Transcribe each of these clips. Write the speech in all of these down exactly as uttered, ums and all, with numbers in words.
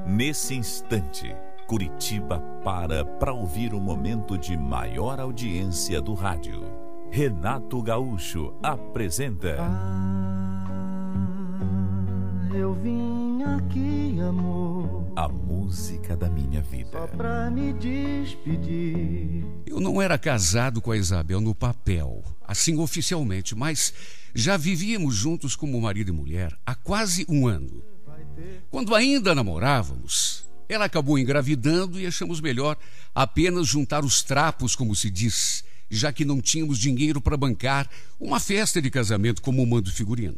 Nesse instante, Curitiba para para ouvir o momento de maior audiência do rádio. Renato Gaúcho apresenta... Ah, eu vim aqui, amor, a música da minha vida. só pra me despedir. Eu não era casado com a Isabel no papel, assim oficialmente, mas já vivíamos juntos como marido e mulher há quase um ano. Quando ainda namorávamos, ela acabou engravidando e achamos melhor apenas juntar os trapos, como se diz, já que não tínhamos dinheiro para bancar uma festa de casamento como manda o figurino.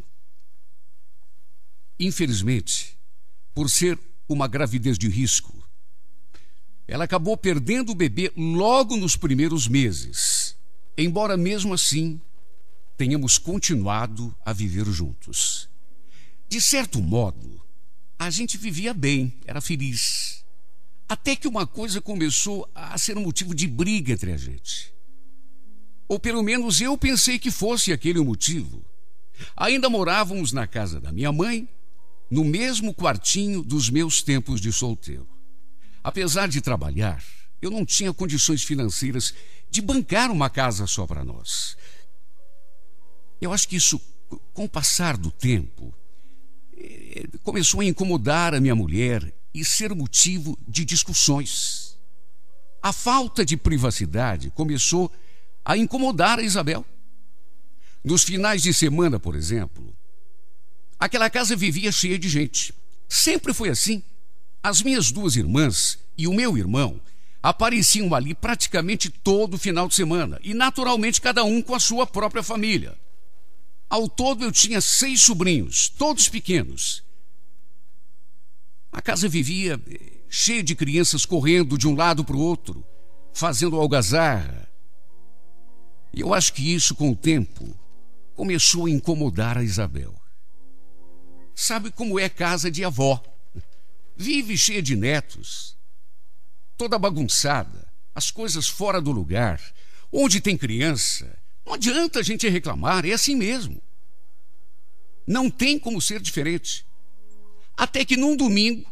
Infelizmente, por ser uma gravidez de risco, ela acabou perdendo o bebê logo nos primeiros meses, embora mesmo assim tenhamos continuado a viver juntos. De certo modo, a gente vivia bem, era feliz. Até que uma coisa começou a ser um motivo de briga entre a gente. Ou pelo menos eu pensei que fosse aquele o motivo. Ainda morávamos na casa da minha mãe, no mesmo quartinho dos meus tempos de solteiro. Apesar de trabalhar, eu não tinha condições financeiras de bancar uma casa só para nós. Eu acho que isso, com o passar do tempo, começou a incomodar a minha mulher e ser motivo de discussões. A falta de privacidade começou a incomodar a Isabel. Nos finais de semana, por exemplo, aquela casa vivia cheia de gente. Sempre foi assim. As minhas duas irmãs e o meu irmão apareciam ali praticamente todo final de semana, e naturalmente cada um com a sua própria família. Ao todo eu tinha seis sobrinhos, todos pequenos. A casa vivia cheia de crianças correndo de um lado para o outro, fazendo algazarra. E eu acho que isso, com o tempo, começou a incomodar a Isabel. Sabe como é casa de avó? Vive cheia de netos, toda bagunçada, as coisas fora do lugar. Onde tem criança, não adianta a gente reclamar, é assim mesmo. Não tem como ser diferente. Até que num domingo,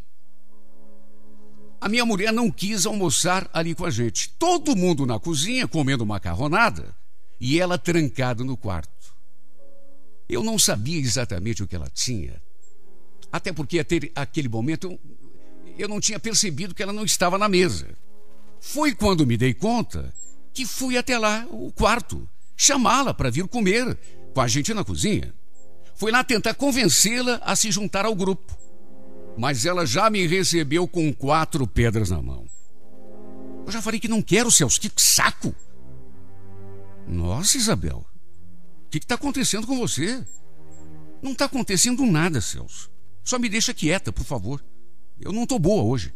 a minha mulher não quis almoçar ali com a gente. Todo mundo na cozinha comendo macarronada e ela trancada no quarto. Eu não sabia exatamente o que ela tinha, até porque até aquele momento eu, eu não tinha percebido que ela não estava na mesa. Foi quando me dei conta que fui até lá, o quarto, chamá-la para vir comer com a gente na cozinha. Fui lá tentar convencê-la a se juntar ao grupo, mas ela já me recebeu com quatro pedras na mão. Eu já falei que não quero, Celso, que saco! Nossa, Isabel, o que está acontecendo com você? Não está acontecendo nada, Celso. Só me deixa quieta, por favor. Eu não estou boa hoje.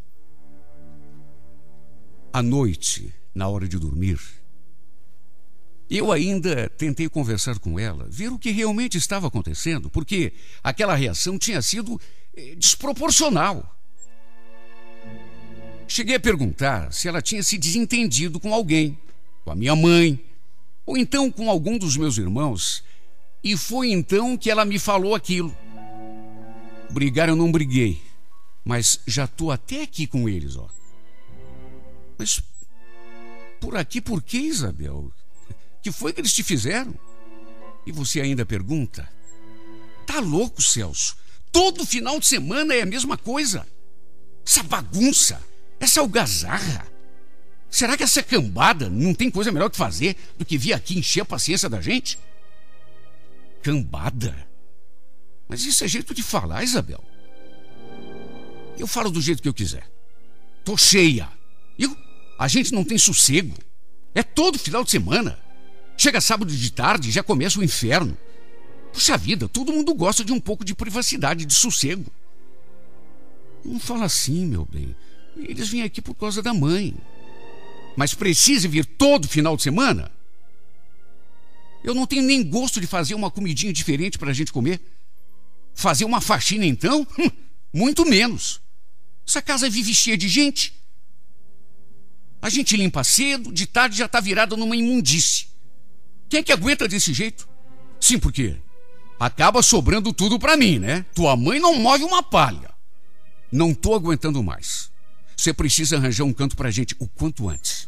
À noite, na hora de dormir, eu ainda tentei conversar com ela, ver o que realmente estava acontecendo, porque aquela reação tinha sido eh, desproporcional. Cheguei a perguntar se ela tinha se desentendido com alguém, com a minha mãe, ou então com algum dos meus irmãos, e foi então que ela me falou aquilo. Brigar eu não briguei, mas já estou até aqui com eles, ó. Mas por aqui por quê, Isabel? Que foi que eles te fizeram? E você ainda pergunta? Tá louco, Celso? Todo final de semana é a mesma coisa. Essa bagunça, essa algazarra. Será que essa cambada não tem coisa melhor que fazer do que vir aqui encher a paciência da gente? Cambada? Mas isso é jeito de falar, Isabel. Eu falo do jeito que eu quiser. Tô cheia. Eu, a gente não tem sossego. É todo final de semana. Chega sábado de tarde e já começa o inferno. Puxa vida, todo mundo gosta de um pouco de privacidade, de sossego. Não fala assim, meu bem. Eles vêm aqui por causa da mãe. Mas precisa vir todo final de semana? Eu não tenho nem gosto de fazer uma comidinha diferente para a gente comer. Fazer uma faxina, então? Hum, muito menos. Essa casa vive cheia de gente. A gente limpa cedo, de tarde já está virada numa imundície. Quem é que aguenta desse jeito? Sim, porque acaba sobrando tudo para mim, né? Tua mãe não move uma palha. não estou aguentando mais. Você precisa arranjar um canto pra gente o quanto antes.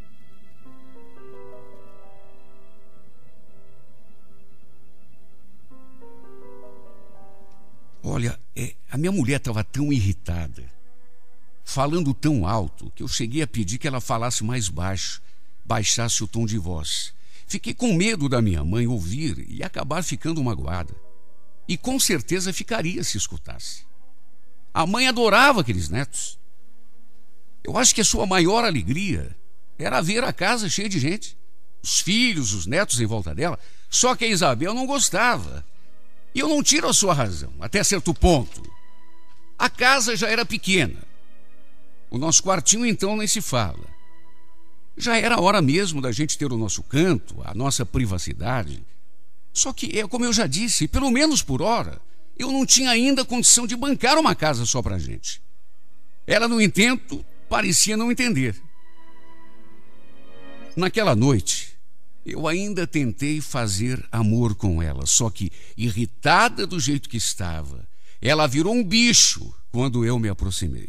Olha, é, a minha mulher estava tão irritada, falando tão alto, que eu cheguei a pedir que ela falasse mais baixo, baixasse o tom de voz. Fiquei com medo da minha mãe ouvir e acabar ficando magoada. E com certeza ficaria se escutasse. A mãe adorava aqueles netos. Eu acho que a sua maior alegria era ver a casa cheia de gente, os filhos, os netos em volta dela. Só que a Isabel não gostava. E eu não tiro a sua razão, até certo ponto. A casa já era pequena. O nosso quartinho, então, nem se fala. Já era hora mesmo da gente ter o nosso canto, a nossa privacidade. Só que, é como eu já disse, pelo menos por hora, eu não tinha ainda condição de bancar uma casa só pra gente. Ela, no entanto, parecia não entender. Naquela noite, eu ainda tentei fazer amor com ela, só que, irritada do jeito que estava, ela virou um bicho quando eu me aproximei.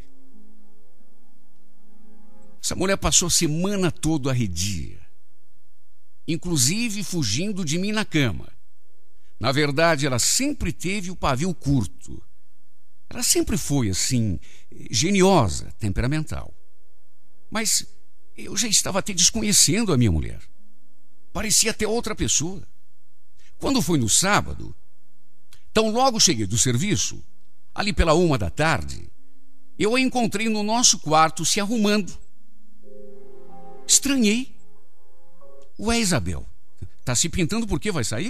Essa mulher passou a semana toda arredia, inclusive fugindo de mim na cama. Na verdade, ela sempre teve o pavio curto. Ela sempre foi, assim, geniosa, temperamental. Mas eu já estava até desconhecendo a minha mulher. Parecia até outra pessoa. Quando foi no sábado, tão logo cheguei do serviço, ali pela uma da tarde, eu a encontrei no nosso quarto se arrumando. Estranhei. Ué, Isabel, tá se pintando porque vai sair?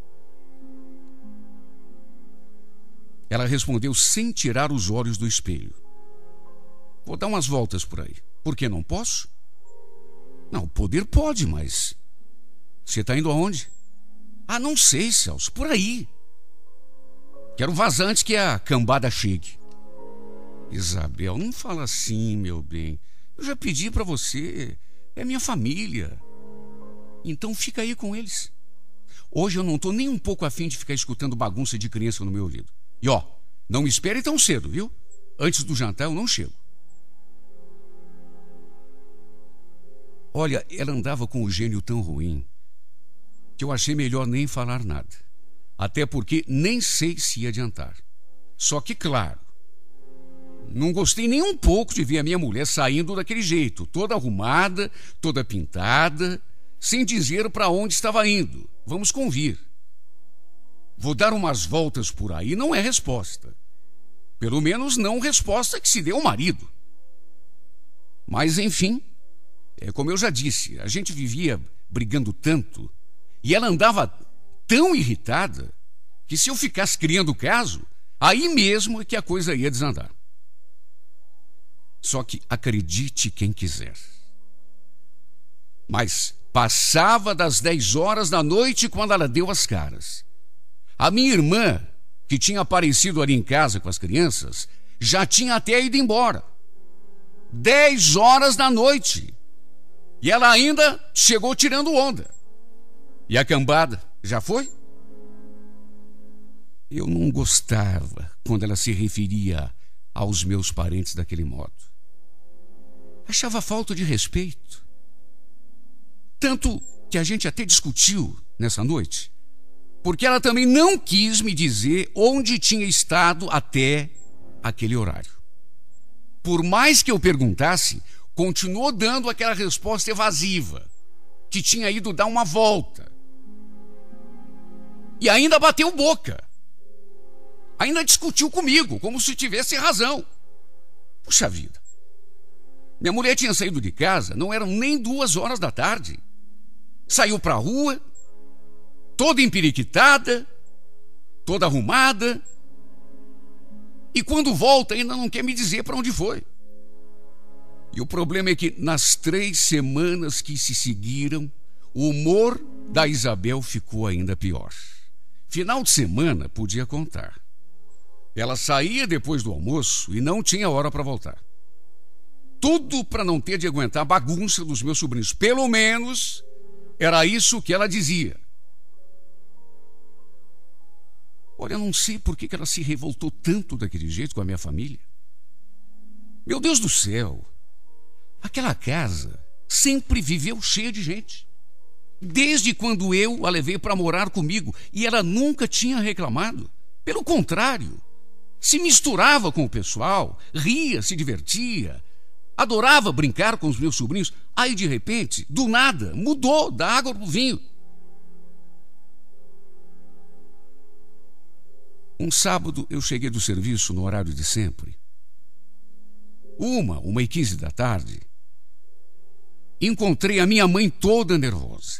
Ela respondeu sem tirar os olhos do espelho. Vou dar umas voltas por aí. Por que não posso? Não, poder pode, mas... Você está indo aonde? Ah, não sei, Celso, por aí. Quero vazar antes que a cambada chegue. Isabel, não fala assim, meu bem. Eu já pedi para você. É minha família. Então fica aí com eles. Hoje eu não estou nem um pouco afim de ficar escutando bagunça de criança no meu ouvido. E ó, não me espere tão cedo, viu? Antes do jantar eu não chego. Olha, ela andava com o gênio tão ruim que eu achei melhor nem falar nada. Até porque nem sei se ia adiantar. Só que, claro, não gostei nem um pouco de ver a minha mulher saindo daquele jeito, toda arrumada, toda pintada, sem dizer para onde estava indo. Vamos convir. Vou dar umas voltas por aí não é resposta. Pelo menos não resposta que se dê ao marido. Mas, enfim, é como eu já disse, a gente vivia brigando tanto e ela andava tão irritada que se eu ficasse criando caso, aí mesmo é que a coisa ia desandar. Só que acredite quem quiser. Mas passava das dez horas da noite quando ela deu as caras. A minha irmã, que tinha aparecido ali em casa com as crianças, já tinha até ido embora. Dez horas da noite. E ela ainda chegou tirando onda. E a cambada já foi? Eu não gostava quando ela se referia aos meus parentes daquele modo. Achava falta de respeito. Tanto que a gente até discutiu nessa noite, porque ela também não quis me dizer onde tinha estado até aquele horário. Por mais que eu perguntasse, continuou dando aquela resposta evasiva, que tinha ido dar uma volta. E ainda bateu boca. Ainda discutiu comigo, como se tivesse razão. Puxa vida. Minha mulher tinha saído de casa, não eram nem duas horas da tarde. Saiu para a rua, toda empiriquitada, toda arrumada. E quando volta ainda não quer me dizer para onde foi. E o problema é que nas três semanas que se seguiram, o humor da Isabel ficou ainda pior. Final de semana podia contar. Ela saía depois do almoço e não tinha hora para voltar. Tudo para não ter de aguentar a bagunça dos meus sobrinhos. Pelo menos era isso que ela dizia. Olha, eu não sei por que ela se revoltou tanto daquele jeito com a minha família. Meu Deus do céu, aquela casa sempre viveu cheia de gente. Desde quando eu a levei para morar comigo, e ela nunca tinha reclamado. Pelo contrário, se misturava com o pessoal, ria, se divertia, adorava brincar com os meus sobrinhos. Aí, de repente, do nada, mudou da água para o vinho. Um sábado eu cheguei do serviço no horário de sempre. Uma, uma e quinze da tarde, encontrei a minha mãe toda nervosa.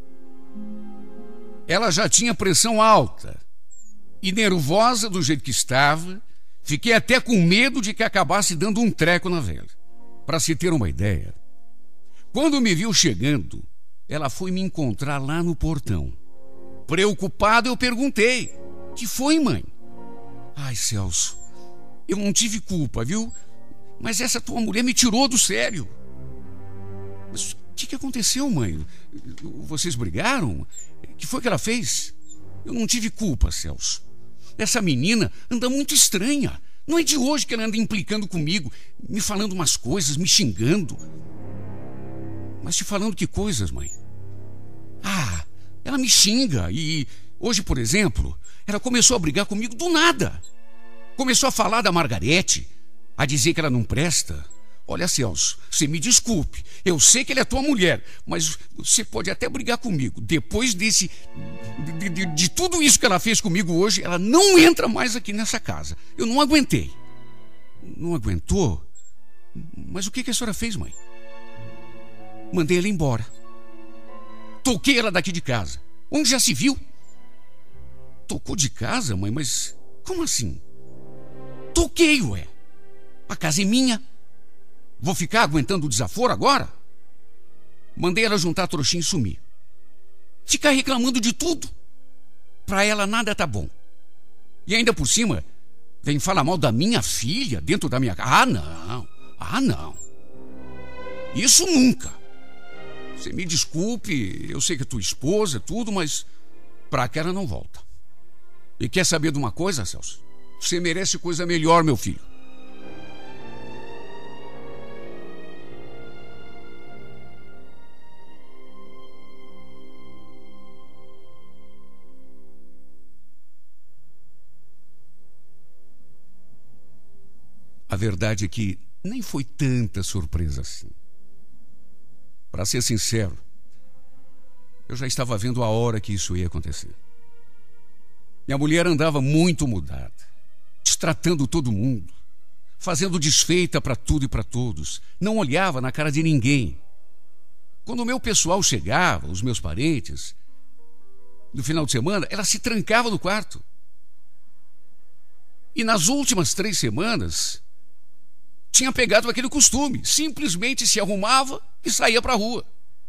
Ela já tinha pressão alta e, nervosa do jeito que estava, fiquei até com medo de que acabasse dando um treco na velha. Para se ter uma ideia, quando me viu chegando, ela foi me encontrar lá no portão. Preocupado, eu perguntei: "Que foi, mãe?" "Ai, Celso, eu não tive culpa, viu? Mas essa tua mulher me tirou do sério." "Mas o que, que aconteceu, mãe? Vocês brigaram? O que foi que ela fez?" "Eu não tive culpa, Celso. Essa menina anda muito estranha. Não é de hoje que ela anda implicando comigo, me falando umas coisas, me xingando." "Mas te falando que coisas, mãe?" "Ah, ela me xinga e hoje, por exemplo, ela começou a brigar comigo do nada. Começou a falar da Margarete, a dizer que ela não presta. Olha, Celso, você me desculpe, eu sei que ela é tua mulher, mas você pode até brigar comigo. Depois desse, de, de, de tudo isso que ela fez comigo hoje, ela não entra mais aqui nessa casa. Eu não aguentei." "Não aguentou? Mas o que, que a senhora fez, mãe?" "Mandei ela embora. Toquei ela daqui de casa. Onde já se viu?" "Tocou de casa, mãe? Mas como assim?" "Toquei, ué. A casa é minha. Vou ficar aguentando o desaforo agora?" Mandei ela juntar a trouxinha e sumir. Ficar reclamando de tudo. Pra ela nada tá bom. E ainda por cima, vem falar mal da minha filha dentro da minha casa. Ah, não. Ah, não. Isso nunca. Você me desculpe, eu sei que é tua esposa, tudo, mas pra cá ela não volta. E quer saber de uma coisa, Celso? Você merece coisa melhor, meu filho." A verdade é que nem foi tanta surpresa assim. Para ser sincero, eu já estava vendo a hora que isso ia acontecer. Minha mulher andava muito mudada, destratando todo mundo, fazendo desfeita para tudo e para todos. Não olhava na cara de ninguém. Quando o meu pessoal chegava, os meus parentes, no final de semana, ela se trancava no quarto. E nas últimas três semanas, tinha pegado aquele costume, simplesmente se arrumava e saía para a rua.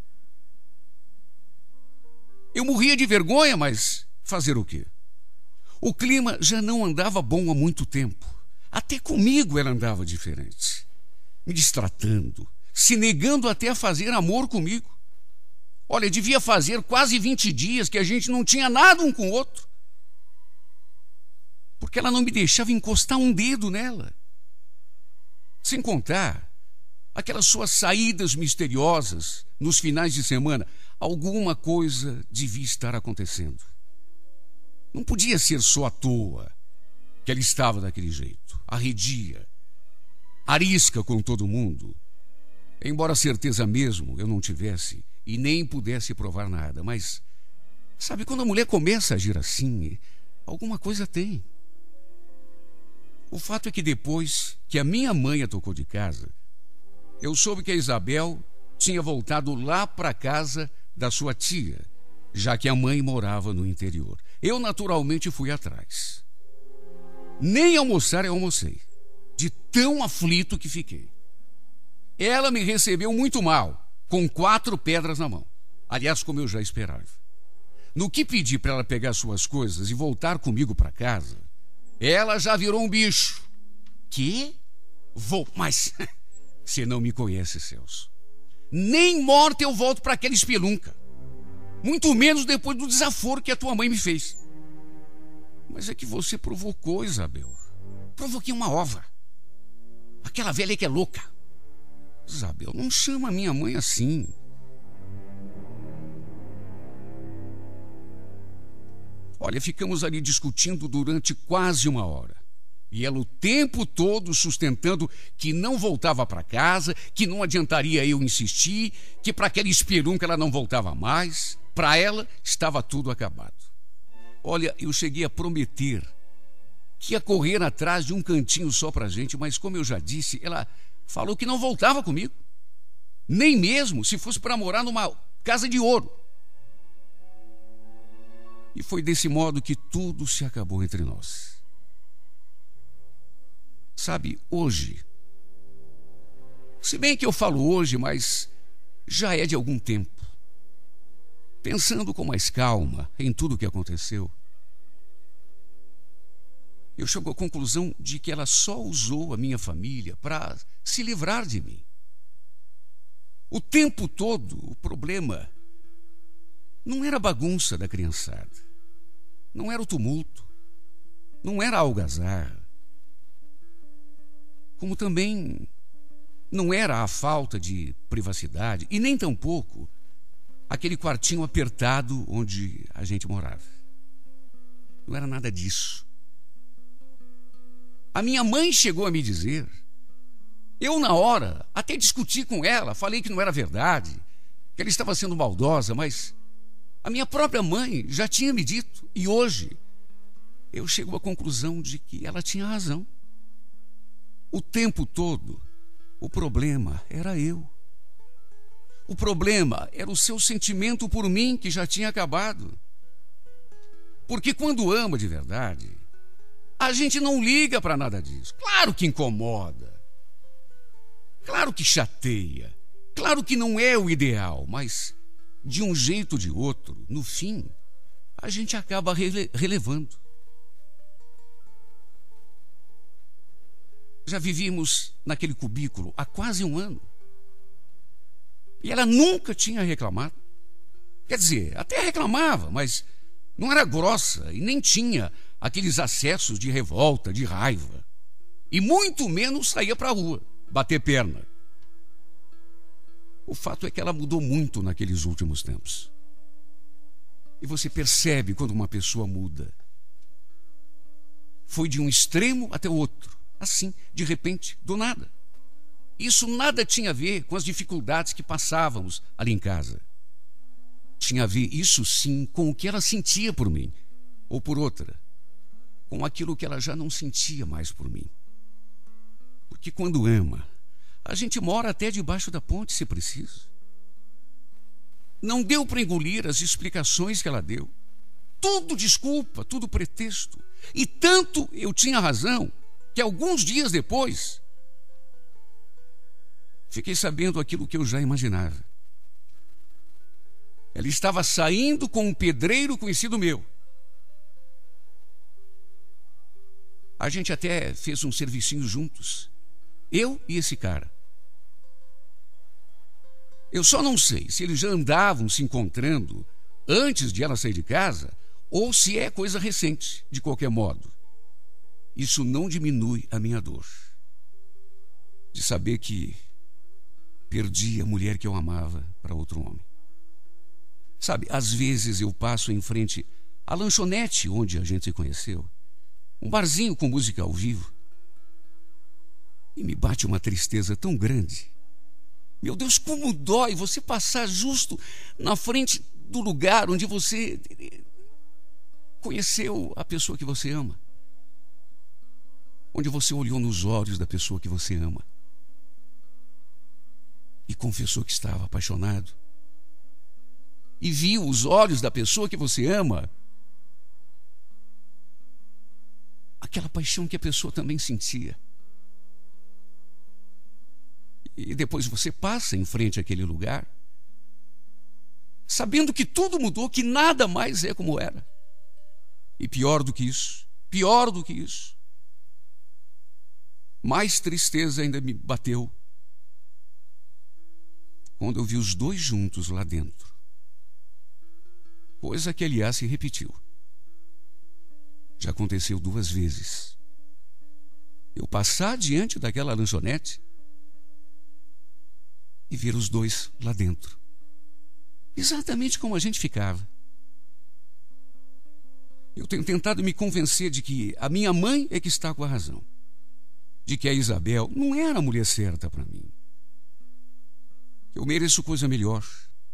Eu morria de vergonha, mas fazer o quê? O clima já não andava bom há muito tempo. Até comigo ela andava diferente, me destratando, se negando até a fazer amor comigo. Olha, devia fazer quase vinte dias que a gente não tinha nada um com o outro, porque ela não me deixava encostar um dedo nela. Sem contar aquelas suas saídas misteriosas nos finais de semana. Alguma coisa devia estar acontecendo. Não podia ser só à toa que ela estava daquele jeito, arredia, arisca com todo mundo. Embora certeza mesmo eu não tivesse e nem pudesse provar nada, mas sabe, quando a mulher começa a agir assim, alguma coisa tem. O fato é que depois que a minha mãe a tocou de casa, eu soube que a Isabel tinha voltado lá para casa da sua tia, já que a mãe morava no interior. Eu naturalmente fui atrás. Nem almoçar eu almocei, de tão aflito que fiquei. Ela me recebeu muito mal, com quatro pedras na mão. Aliás, como eu já esperava. No que pedi para ela pegar suas coisas e voltar comigo para casa, ela já virou um bicho. Que? Vou, mas você não me conhece, Celso. Nem morta eu volto para aquela espelunca. Muito menos depois do desaforo que a tua mãe me fez. Mas é que você provocou, Isabel. Provoquei uma ova. Aquela velha que é louca. Isabel, não chama minha mãe assim. Olha, ficamos ali discutindo durante quase uma hora. E ela o tempo todo sustentando que não voltava para casa, que não adiantaria eu insistir, que para aquela espelunca ela não voltava mais. Para ela estava tudo acabado. Olha, eu cheguei a prometer que ia correr atrás de um cantinho só para a gente, mas como eu já disse, ela falou que não voltava comigo. Nem mesmo se fosse para morar numa casa de ouro. E foi desse modo que tudo se acabou entre nós. Sabe, hoje, se bem que eu falo hoje, mas já é de algum tempo, pensando com mais calma em tudo o que aconteceu, eu chego à conclusão de que ela só usou a minha família para se livrar de mim. O tempo todo, o problema não era a bagunça da criançada, não era o tumulto, não era a algazarra, como também não era a falta de privacidade e nem tampouco aquele quartinho apertado onde a gente morava. Não era nada disso. A minha mãe chegou a me dizer, eu na hora até discuti com ela, falei que não era verdade, que ela estava sendo maldosa, mas a minha própria mãe já tinha me dito, e hoje eu chego à conclusão de que ela tinha razão. O tempo todo, o problema era eu. O problema era o seu sentimento por mim, que já tinha acabado. Porque quando ama de verdade, a gente não liga para nada disso. Claro que incomoda. Claro que chateia. Claro que não é o ideal, mas de um jeito ou de outro, no fim, a gente acaba rele- relevando. Já vivíamos naquele cubículo há quase um ano. E ela nunca tinha reclamado. Quer dizer, até reclamava, mas não era grossa e nem tinha aqueles acessos de revolta, de raiva. E muito menos saía para a rua, bater perna. O fato é que ela mudou muito naqueles últimos tempos. E você percebe quando uma pessoa muda. Foi de um extremo até o outro. Assim, de repente, do nada. Isso nada tinha a ver com as dificuldades que passávamos ali em casa. Tinha a ver, isso sim, com o que ela sentia por mim. Ou por outra, com aquilo que ela já não sentia mais por mim. Porque quando ama, a gente mora até debaixo da ponte, se preciso. Não deu para engolir as explicações que ela deu. Tudo desculpa, tudo pretexto. E tanto eu tinha razão, que alguns dias depois fiquei sabendo aquilo que eu já imaginava. Ela estava saindo com um pedreiro conhecido meu. A gente até fez um servicinho juntos, eu e esse cara. Eu só não sei se eles já andavam se encontrando antes de ela sair de casa ou se é coisa recente. De qualquer modo, isso não diminui a minha dor de saber que perdi a mulher que eu amava para outro homem. Sabe, às vezes eu passo em frente à lanchonete onde a gente se conheceu, um barzinho com música ao vivo, e me bate uma tristeza tão grande. Meu Deus, como dói você passar justo na frente do lugar onde você conheceu a pessoa que você ama, onde você olhou nos olhos da pessoa que você ama e confessou que estava apaixonado, e viu os olhos da pessoa que você ama, aquela paixão que a pessoa também sentia. E depois você passa em frente àquele lugar, sabendo que tudo mudou, que nada mais é como era. E pior do que isso, pior do que isso, mais tristeza ainda me bateu quando eu vi os dois juntos lá dentro. Coisa que, aliás, se repetiu. Já aconteceu duas vezes. eu passar diante daquela lanchonete e ver os dois lá dentro, exatamente como a gente ficava. Eu tenho tentado me convencer de que a minha mãe é que está com a razão, de que a Isabel não era a mulher certa para mim. Eu mereço coisa melhor.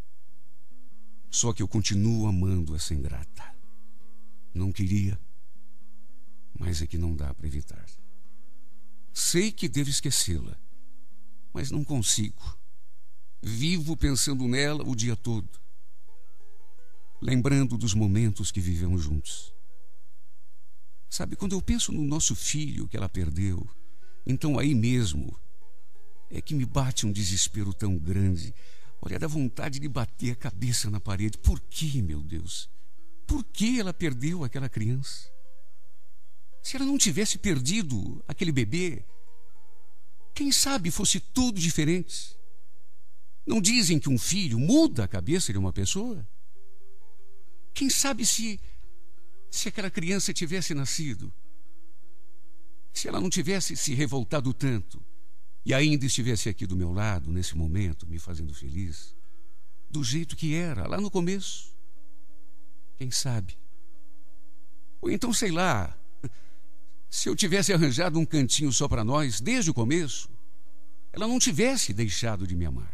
Só que eu continuo amando essa ingrata. Não queria, mas é que não dá para evitar. Sei que devo esquecê-la, mas não consigo. Vivo pensando nela o dia todo, lembrando dos momentos que vivemos juntos. Sabe, quando eu penso no nosso filho que ela perdeu, então aí mesmo é que me bate um desespero tão grande. Olha, dá vontade de bater a cabeça na parede. Por que, meu Deus? Por que ela perdeu aquela criança? Se ela não tivesse perdido aquele bebê, quem sabe fosse tudo diferente. Não dizem que um filho muda a cabeça de uma pessoa? Quem sabe se, se aquela criança tivesse nascido, se ela não tivesse se revoltado tanto, e ainda estivesse aqui do meu lado, nesse momento, me fazendo feliz, do jeito que era, lá no começo. Quem sabe? Ou então, sei lá, se eu tivesse arranjado um cantinho só para nós, desde o começo, ela não tivesse deixado de me amar.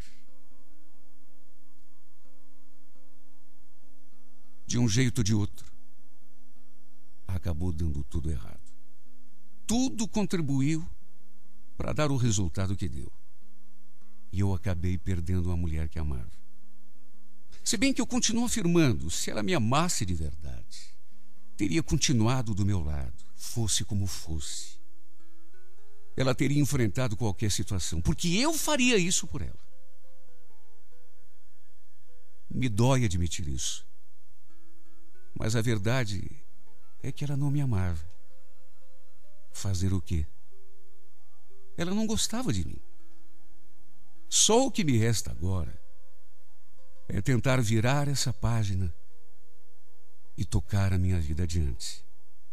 De um jeito ou de outro, acabou dando tudo errado. Tudo contribuiu para dar o resultado que deu. E eu acabei perdendo uma mulher que amava. Se bem que eu continuo afirmando, se ela me amasse de verdade, teria continuado do meu lado, fosse como fosse. Ela teria enfrentado qualquer situação, porque eu faria isso por ela. Me dói admitir isso, mas a verdade é que ela não me amava. Fazer o quê? Ela não gostava de mim. Só o que me resta agora é tentar virar essa página e tocar a minha vida adiante.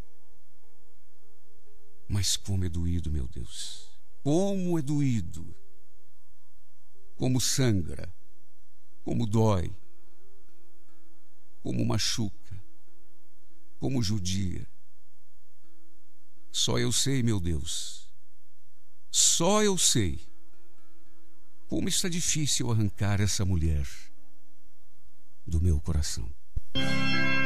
Mas como é doído, meu Deus. Como é doído. Como sangra. Como dói. Como machuca. Como judia. Só eu sei, meu Deus. Só eu sei como está difícil arrancar essa mulher do meu coração.